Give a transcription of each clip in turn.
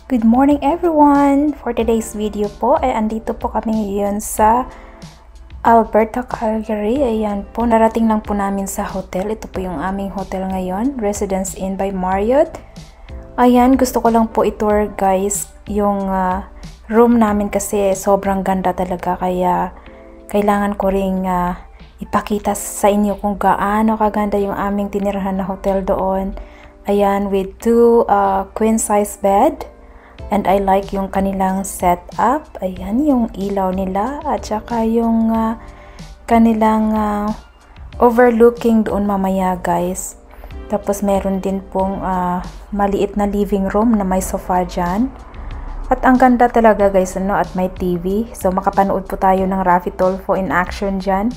Good morning everyone! For today's video po ay andito po kami ngayon sa Alberta, Calgary. Ayan po, narating lang po namin sa hotel. Ito po yung aming hotel ngayon, Residence Inn by Marriott. Ayan, gusto ko lang po i-tour guys yung room namin kasi sobrang ganda talaga. Kaya kailangan ko ring ipakita sa inyo kung gaano kaganda yung aming tinirahan na hotel doon. Ayan, with 2 queen size bed. And I like yung kanilang setup. Ayan, yung ilaw nila. At saka yung kanilang overlooking doon mamaya guys. Tapos meron din pong maliit na living room na may sofa dyan. At ang ganda talaga guys, ano, at may TV. So makapanood po tayo ng Raffy Tulfo in action dyan.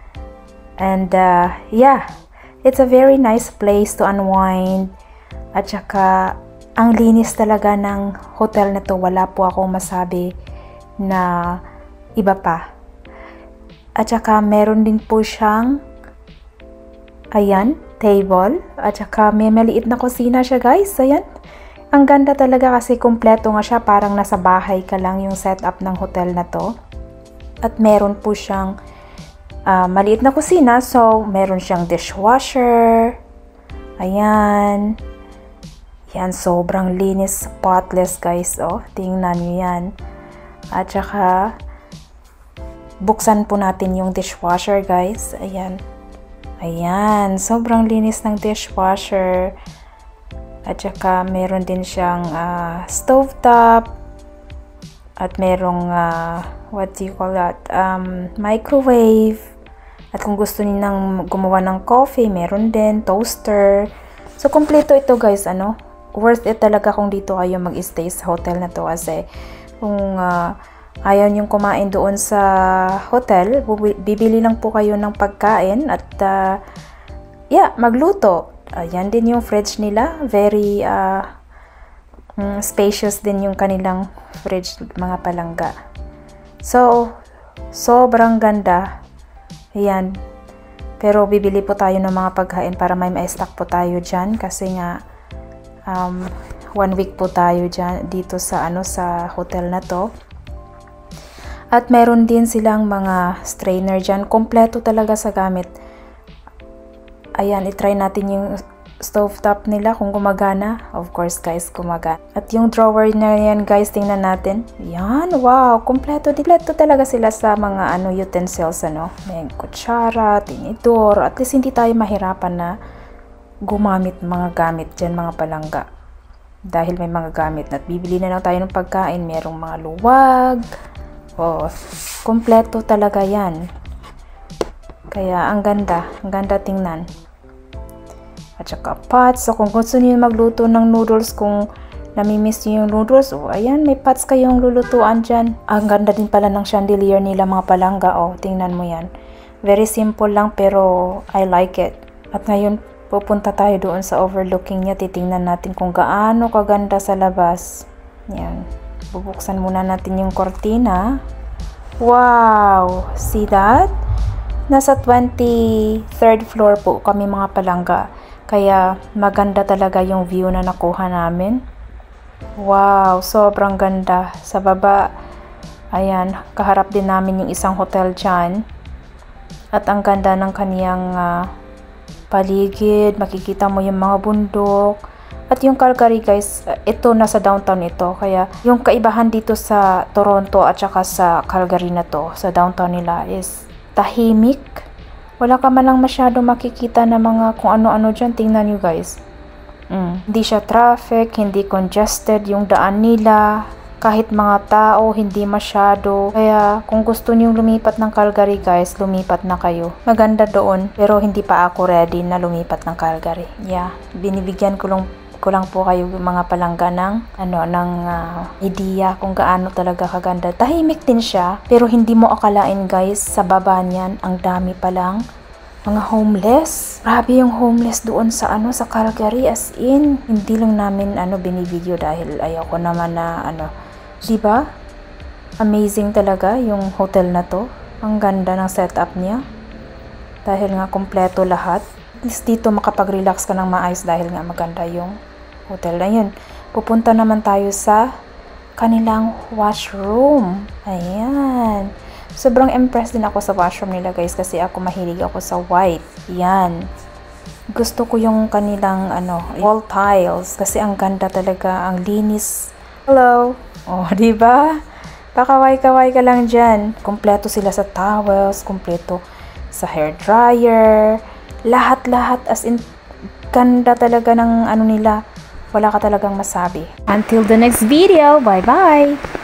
And yeah, it's a very nice place to unwind. At saka ang linis talaga ng hotel na to. Wala po akong masabi na iba pa. At saka meron din po siyang ayan, table. At saka may maliit na kusina siya guys. Ayan. Ang ganda talaga kasi kumpleto nga siya. Parang nasa bahay ka lang yung setup ng hotel na to. At meron po siyang maliit na kusina. So meron siyang dishwasher. Ayan. Yan, sobrang linis, spotless guys. Oh, tingnan nyo yan. At saka, buksan po natin yung dishwasher guys. Ayan. Ayan, sobrang linis ng dishwasher. At saka, meron din siyang stovetop. At merong, what do you call that? Microwave. At kung gusto niyo nang gumawa ng coffee, meron din, toaster. So, kompleto ito guys, ano? Worth it talaga kung dito kayo mag-stay sa hotel na to kasi kung ayaw niyong kumain doon sa hotel, bibili lang po kayo ng pagkain at yeah, magluto. Yan din yung fridge nila, very spacious din yung kanilang fridge, mga palangga. So, sobrang ganda. Ayan. Pero bibili po tayo ng mga pagkain para may ma-stock po tayo dyan kasi nga 1 week po tayo dyan, dito sa sa hotel na to. At meron din silang mga strainer dyan. Kompleto talaga sa gamit. Ayan, itry natin yung stovetop nila kung gumagana. Of course guys, gumagana. At yung drawer na yan guys, tingnan natin. Yan, wow, kompleto. Kompleto talaga sila sa mga utensils, May kutsara, tinidor. At least hindi tayo mahirapan na gumamit mga gamit dyan, mga palangga. Dahil may mga gamit at bibili na lang tayo ng pagkain. Merong mga luwag. Oh, kompleto talaga yan. Kaya ang ganda tingnan. At saka pots. So kung gusto niyo magluto ng noodles, kung namimiss niyo yung noodles, oh ayan, may pots kayong lulutuan dyan. Ang ganda din pala ng chandelier nila, mga palangga. Oh, tingnan mo yan. Very simple lang pero I like it. At ngayon pupunta tayo doon sa overlooking niya. Titingnan natin kung gaano kaganda sa labas. Yan. Bubuksan muna natin yung cortina. Wow! See that? Nasa 23rd floor po kami, mga palangga. Kaya maganda talaga yung view na nakuha namin. Wow! Sobrang ganda. Sa baba, ayan, kaharap din namin yung isang hotel dyan. At ang ganda ng kaniyang paligid, makikita mo yung mga bundok. At yung Calgary guys, ito nasa downtown ito. Kaya yung kaibahan dito sa Toronto at saka sa Calgary na to, sa downtown nila, is tahimik. Wala ka man lang masyado makikita na mga kung ano-ano dyan. Tingnan nyo guys. Hindi siya traffic, hindi congested yung daan nila. Kahit mga tao, hindi masyado. Kaya kung gusto niyong lumipat ng Calgary guys, lumipat na kayo. Maganda doon, pero hindi pa ako ready na lumipat ng Calgary. Yeah, binibigyan ko lang po kayo mga palangga ng idea kung gaano talaga kaganda. Tahimik din siya, pero hindi mo akalain guys, sa baba niyan, ang dami palang mga homeless. Grabe yung homeless doon sa sa Calgary, as in. Hindi lang namin binibideo dahil ayoko naman na diba? Amazing talaga yung hotel na to. Ang ganda ng setup niya. Dahil nga kompleto lahat. At least dito makapag-relax ka ng maayos dahil nga maganda yung hotel na yun. pupunta naman tayo sa kanilang washroom. Ayan. Sobrang impressed din ako sa washroom nila guys kasi ako mahilig ako sa white. Yan. Gusto ko yung kanilang wall tiles kasi ang ganda talaga, ang linis. Hello. Oh, di ba? Pakaway-kaway ka lang diyan. Kumpleto sila sa towels, kumpleto sa hair dryer, lahat-lahat as in ganda talaga ng nila. Wala ka talagang masabi. Until the next video. Bye-bye.